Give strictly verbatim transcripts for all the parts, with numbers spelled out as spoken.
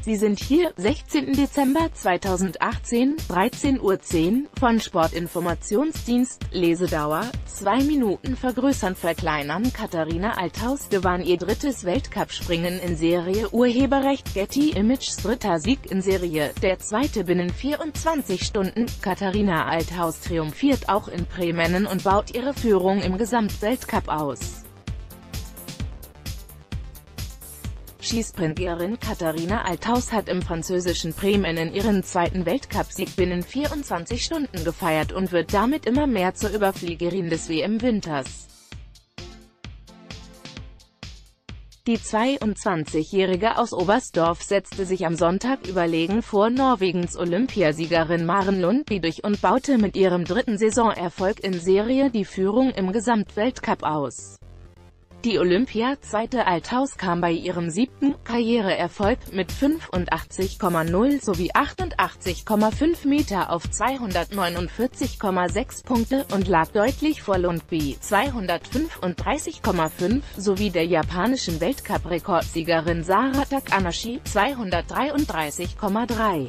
Sie sind hier, sechzehnten Dezember zweitausendachtzehn, dreizehn Uhr zehn, von Sportinformationsdienst, Lesedauer, zwei Minuten vergrößern verkleinern. Katharina Althaus gewann ihr drittes Weltcup-Springen in Serie, Urheberrecht Getty Images, dritter Sieg in Serie, der zweite binnen vierundzwanzig Stunden. Katharina Althaus triumphiert auch in Prä-Mennen und baut ihre Führung im Gesamtweltcup aus. Skisprinterin Katharina Althaus hat im französischen Prä-Mennen ihren zweiten Weltcupsieg binnen vierundzwanzig Stunden gefeiert und wird damit immer mehr zur Überfliegerin des W M-Winters. Die zweiundzwanzigjährige aus Oberstdorf setzte sich am Sonntag überlegen vor Norwegens Olympiasiegerin Maren Lundby durch und baute mit ihrem dritten Saisonerfolg in Serie die Führung im Gesamtweltcup aus. Die Olympia-Zweite Althaus kam bei ihrem siebten Karriereerfolg mit fünfundachtzig Komma null sowie achtundachtzig Komma fünf Meter auf zweihundertneunundvierzig Komma sechs Punkte und lag deutlich vor Lundby zweihundertfünfunddreißig Komma fünf sowie der japanischen Weltcup-Rekordsiegerin Sara Takanashi zweihundertdreiunddreißig Komma drei.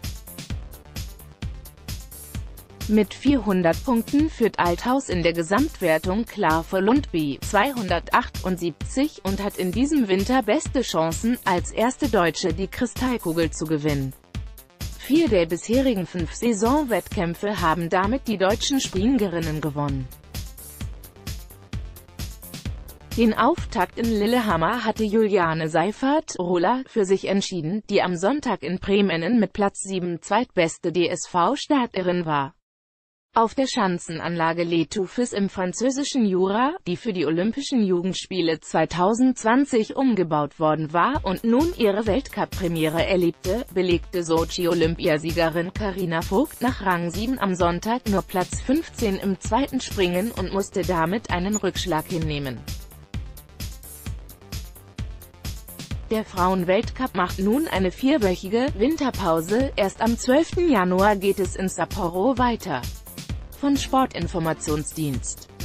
Mit vierhundert Punkten führt Althaus in der Gesamtwertung klar vor Lundby zweihundertachtundsiebzig und hat in diesem Winter beste Chancen, als erste Deutsche die Kristallkugel zu gewinnen. Vier der bisherigen fünf Saisonwettkämpfe haben damit die deutschen Springerinnen gewonnen. Den Auftakt in Lillehammer hatte Juliane Seiffert, Roller, für sich entschieden, die am Sonntag in Prä-Mennen mit Platz sieben zweitbeste D S V-Starterin war. Auf der Schanzenanlage Les Touffes im französischen Jura, die für die Olympischen Jugendspiele zweitausendzwanzig umgebaut worden war und nun ihre Weltcup-Premiere erlebte, belegte Sochi-Olympiasiegerin Carina Vogt nach Rang sieben am Sonntag nur Platz fünfzehn im zweiten Springen und musste damit einen Rückschlag hinnehmen. Der Frauenweltcup macht nun eine vierwöchige Winterpause, erst am zwölften Januar geht es in Sapporo weiter. Von Sportinformationsdienst.